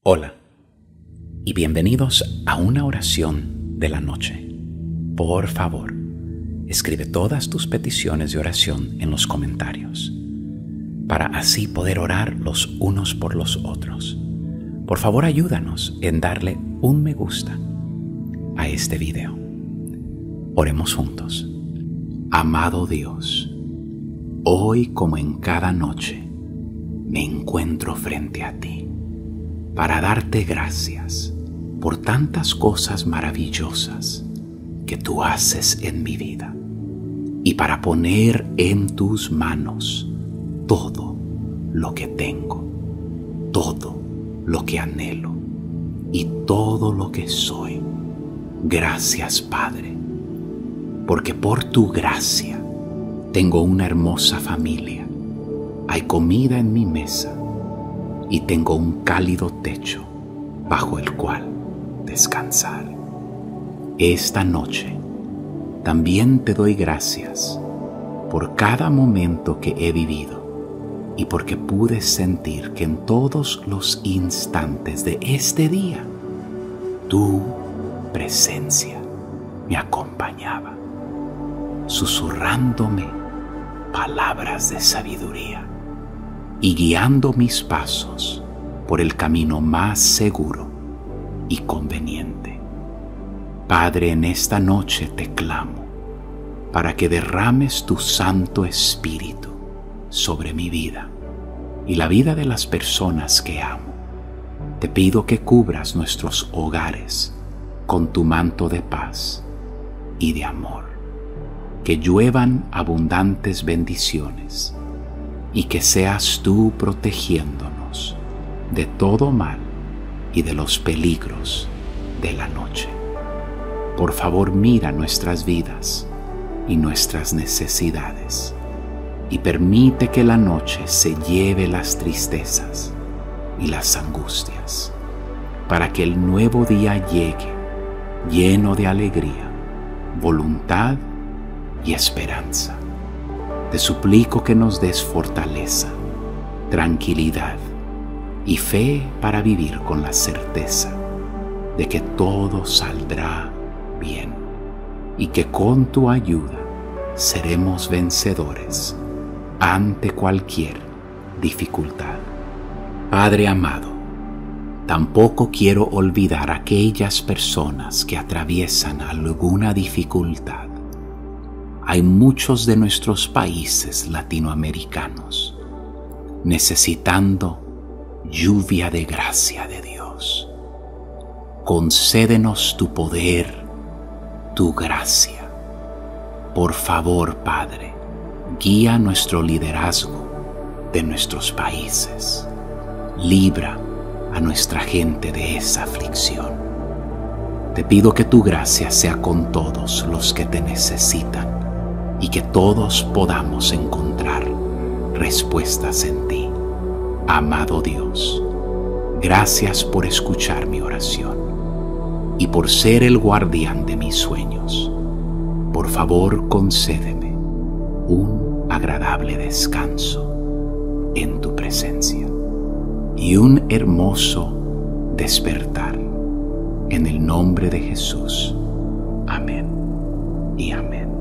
Hola y bienvenidos a una oración de la noche. Por favor, escribe todas tus peticiones de oración en los comentarios para así poder orar los unos por los otros. Por favor, ayúdanos en darle un me gusta a este video. Oremos juntos. Amado Dios, hoy como en cada noche me encuentro frente a ti para darte gracias por tantas cosas maravillosas que tú haces en mi vida y para poner en tus manos todo lo que tengo, todo lo que anhelo y todo lo que soy. Gracias, Padre, porque por tu gracia tengo una hermosa familia, hay comida en mi mesa y tengo un cálido techo bajo el cual descansar. Esta noche también te doy gracias por cada momento que he vivido y porque pude sentir que en todos los instantes de este día tu presencia me acompañaba, susurrándome palabras de sabiduría y guiando mis pasos por el camino más seguro y conveniente. Padre, en esta noche te clamo para que derrames tu Santo Espíritu sobre mi vida y la vida de las personas que amo. Te pido que cubras nuestros hogares con tu manto de paz y de amor, que lluevan abundantes bendiciones y que seas tú protegiéndonos de todo mal y de los peligros de la noche. Por favor, mira nuestras vidas y nuestras necesidades y permite que la noche se lleve las tristezas y las angustias, para que el nuevo día llegue lleno de alegría, voluntad y esperanza. Te suplico que nos des fortaleza, tranquilidad y fe para vivir con la certeza de que todo saldrá bien y que con tu ayuda seremos vencedores ante cualquier dificultad. Padre amado, tampoco quiero olvidar a aquellas personas que atraviesan alguna dificultad. Hay muchos de nuestros países latinoamericanos necesitando lluvia de gracia de Dios. Concédenos tu poder, tu gracia. Por favor, Padre, guía nuestro liderazgo de nuestros países. Libra a nuestra gente de esa aflicción. Te pido que tu gracia sea con todos los que te necesitan y que todos podamos encontrar respuestas en ti. Amado Dios, gracias por escuchar mi oración y por ser el guardián de mis sueños. Por favor, concédeme un agradable descanso en tu presencia y un hermoso despertar. En el nombre de Jesús. Amén y amén.